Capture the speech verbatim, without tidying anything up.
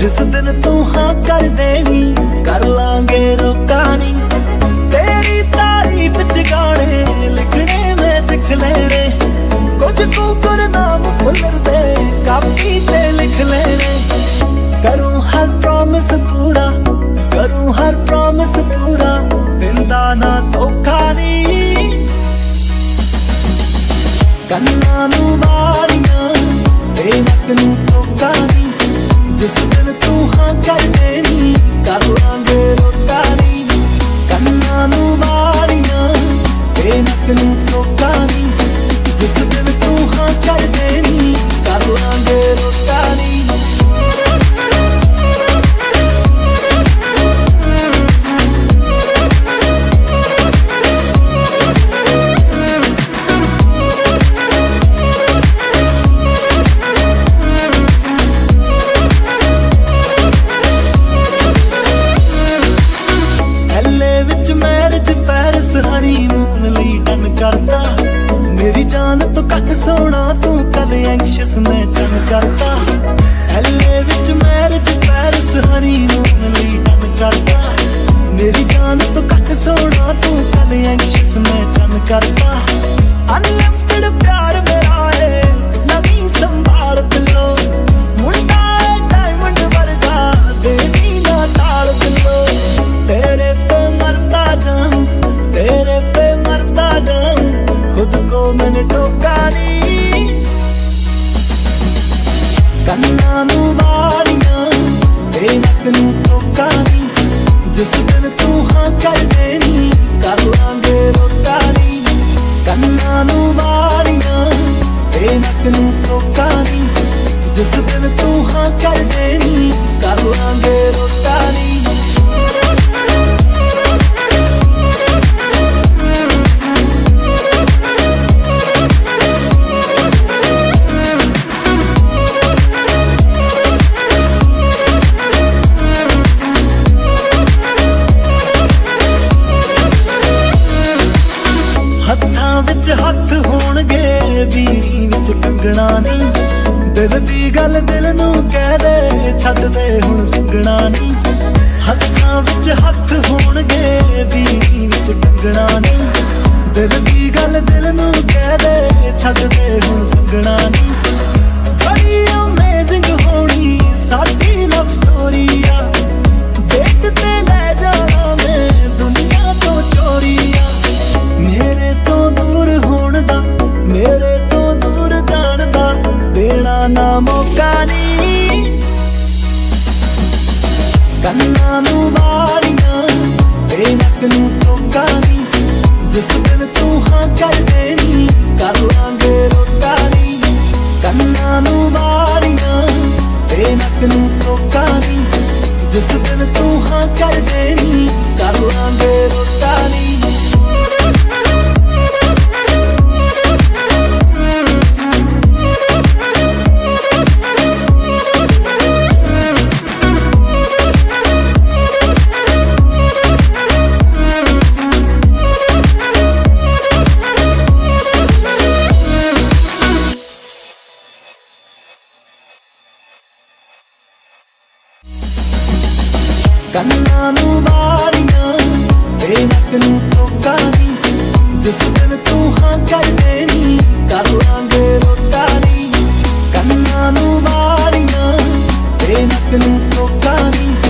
जिस दिन तू हाँ कर देनी कर लांगे रोका नी। तेरी तारीफ च गाने लिखने में सिख लेने, कुछ को गुरनाम भुलर दे कापी ते लिख लेने। करूं हर प्रॉमिस पूरा, करूं हर प्रॉमिस पूरा, दिंदा ना धोखा नी। कन्ना नू वालियां ते नक नू धोखा नी, जिस दिन तू हाँ कर देनी कर लांगे रोका नी। कन्ना नू वालियां ते नक नू धोखा नी, जिस दिन तू हाँ कर देनी कर लांगे रोका नी। हनीमून लई डन करता, मेरी जान तो घट सोना तू कल एंशियस मैं डन करता। एले विच मैरिज पैरिस हनीमून लई डन करता, मेरी जान तो घट सोना तू कल एंशियस मैं डन करता। अनलिमिटेड प्यार मेरा है नवी संभाल पिलो, मुंडा डायमंड वर्गा देवी ना ताल पिलो। तेरे पे मरता जाऊं, तेरे पे मरता जाऊं, खुद को मैंने टोका नी। कन्ना नू वालियां ते नक नू धोखा नी, जिस दिन तू हाँ कर देनी कर लांगे रोका नी। कन्ना नू वालियां ते नक नू धोखा नी, जिस दिन तू हाँ कर देनी कर लांगे रोका नी। हत्थां विच हत्थ होणगे बीड़ी विच कंगना नी, दिल दी गल दिल नू कह दे छड्ड दे हुण संगना नी। हत्थां विच हत्थ होणगे बीड़ी विच कंगना नी, दिल दी गल दिल नू कह दे छड्ड दे हुण संगना नी। बड़ी अमेजिंग होनी साडी लव स्टोरी आ, डेट ते लै जाना मैं दुनिया तो चोरी आ। मेरे तो दूर होण दा, मेरे तो दूर जाण दा देना ना मौका नी। कन्ना नू वालियां ते नक नू धोखा नी, जिस दिन तू हाँ कर देनी कर लांगे रोका नी। कन्ना नू वालियां ते नक नू धोखा नी, जिस दिन तू हाँ कर देनी कर लांगे रोका नी। कन्ना नू वालियां ते नक नू धोखा नी, जिस दिन तू हाँ कर देनी कर लांगे रोका नी। कन्ना नू वालियां ते नक नू धोखा नी,